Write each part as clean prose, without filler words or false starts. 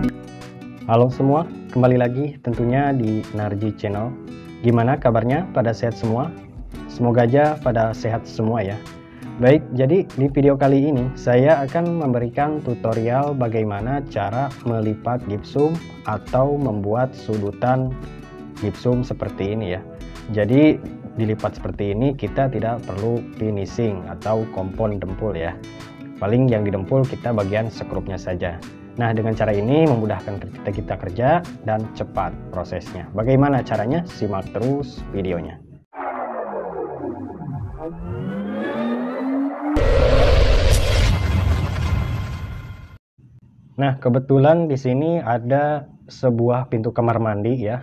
Halo semua, kembali lagi tentunya di Narji Channel. Gimana kabarnya? Pada sehat semua? Semoga aja pada sehat semua ya. Baik, jadi di video kali ini saya akan memberikan tutorial bagaimana cara melipat gipsum atau membuat sudutan gipsum seperti ini ya. Jadi dilipat seperti ini kita tidak perlu finishing atau kompon dempul ya. Paling yang didempul kita bagian sekrupnya saja. Nah, dengan cara ini memudahkan kita kerja dan cepat prosesnya. Bagaimana caranya? Simak terus videonya. Nah, kebetulan di sini ada sebuah pintu kamar mandi ya.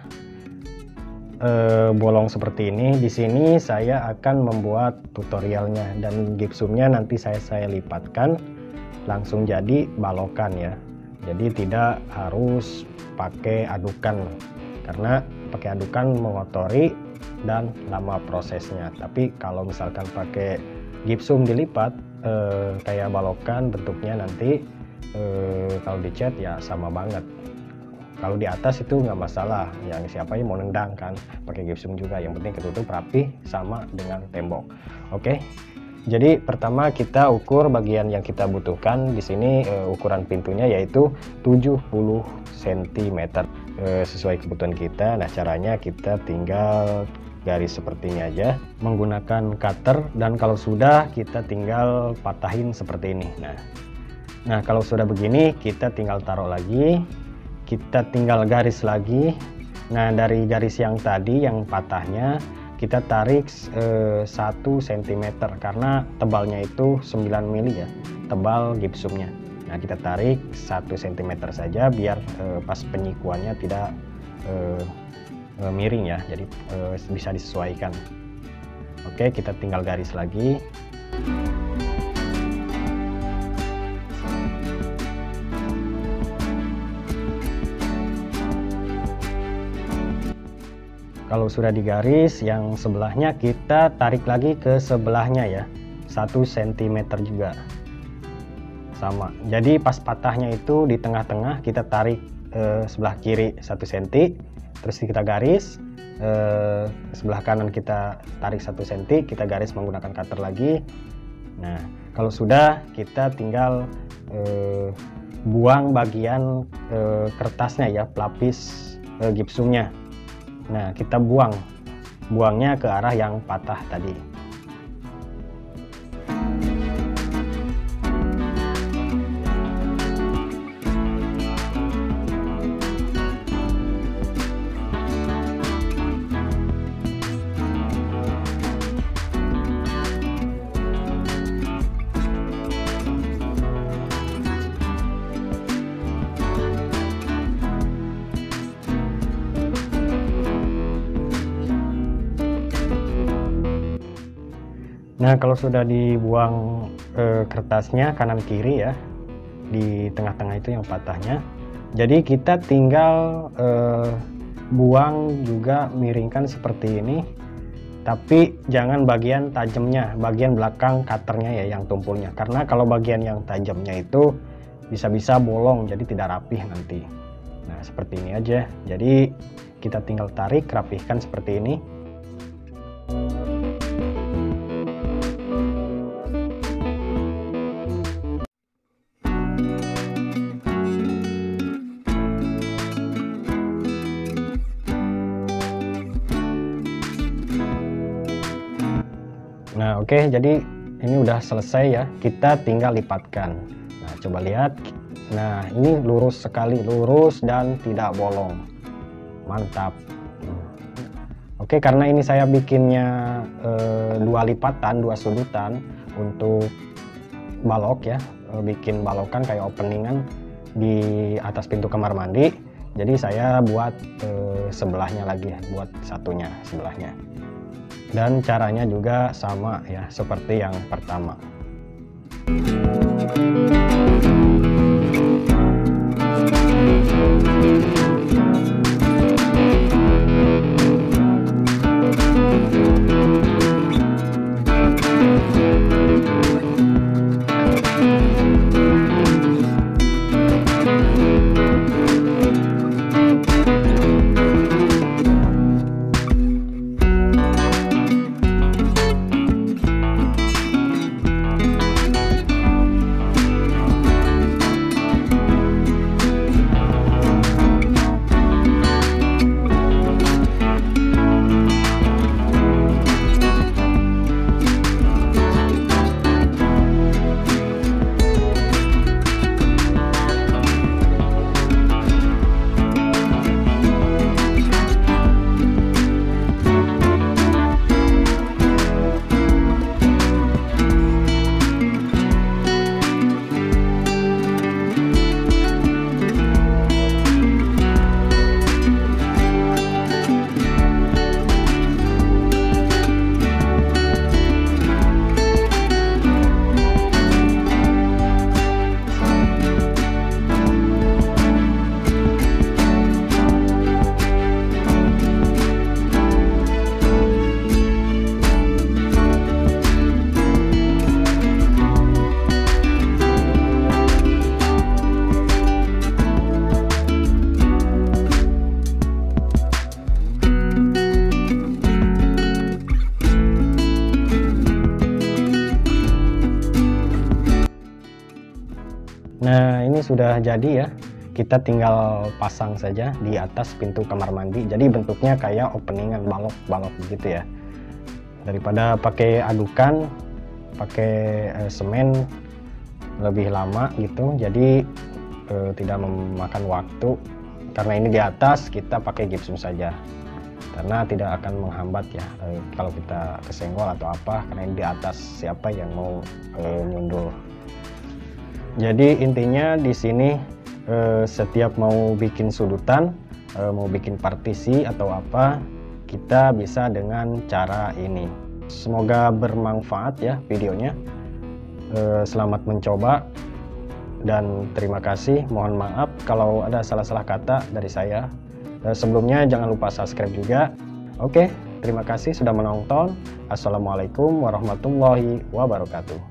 Bolong seperti ini. Di sini saya akan membuat tutorialnya dan gipsumnya nanti saya lipatkan langsung jadi balokan ya. Jadi tidak harus pakai adukan karena pakai adukan mengotori dan lama prosesnya. Tapi kalau misalkan pakai gipsum dilipat kayak balokan bentuknya nanti kalau dicat ya sama banget. Kalau di atas itu nggak masalah, yang siapa yang mau nendang kan pakai gipsum juga, yang penting ketutup rapi sama dengan tembok. Oke. Jadi pertama kita ukur bagian yang kita butuhkan. Di sini ukuran pintunya yaitu 70 cm sesuai kebutuhan kita. Nah, caranya kita tinggal garis seperti ini aja menggunakan cutter, dan kalau sudah kita tinggal patahin seperti ini. Nah kalau sudah begini kita tinggal taruh lagi, kita tinggal garis lagi. Nah, dari garis yang tadi yang patahnya kita tarik 1 cm karena tebalnya itu 9 mili ya, tebal gipsumnya. Nah, kita tarik 1 cm saja biar pas penyikuannya tidak miring ya, jadi bisa disesuaikan. Oke, kita tinggal garis lagi. Kalau sudah digaris, yang sebelahnya kita tarik lagi ke sebelahnya ya, 1 cm juga sama. Jadi pas patahnya itu di tengah-tengah kita tarik sebelah kiri 1 cm, terus kita garis sebelah kanan kita tarik 1 cm, kita garis menggunakan cutter lagi. Nah, kalau sudah kita tinggal buang bagian kertasnya ya, pelapis gipsumnya. Nah, kita buangnya ke arah yang patah tadi. Nah, kalau sudah dibuang kertasnya kanan kiri ya, di tengah-tengah itu yang patahnya, jadi kita tinggal buang juga, miringkan seperti ini, tapi jangan bagian tajamnya, bagian belakang cutternya ya yang tumpulnya, karena kalau bagian yang tajamnya itu bisa-bisa bolong, jadi tidak rapih nanti. Nah, seperti ini aja. Jadi kita tinggal tarik, rapihkan seperti ini. Nah, oke, jadi ini udah selesai ya, kita tinggal lipatkan. Nah, coba lihat. Nah, ini lurus sekali, lurus dan tidak bolong. Mantap. Oke, karena ini saya bikinnya 2 lipatan, 2 sudutan untuk balok ya, bikin balokan kayak openingan di atas pintu kamar mandi. Jadi saya buat sebelahnya lagi ya, buat satunya sebelahnya. Dan caranya juga sama ya, seperti yang pertama. sudah jadi ya, kita tinggal pasang saja di atas pintu kamar mandi. Jadi bentuknya kayak openingan balok-balok begitu ya. Daripada pakai adukan, pakai semen lebih lama gitu, jadi tidak memakan waktu. Karena ini di atas, kita pakai gipsum saja, karena tidak akan menghambat ya kalau kita kesenggol atau apa, karena ini di atas, siapa yang mau nyundul. Jadi intinya di sini setiap mau bikin sudutan, mau bikin partisi atau apa, kita bisa dengan cara ini. Semoga bermanfaat ya videonya. Selamat mencoba dan terima kasih. Mohon maaf kalau ada salah-salah kata dari saya. Sebelumnya jangan lupa subscribe juga. Oke, terima kasih sudah menonton. Assalamualaikum warahmatullahi wabarakatuh.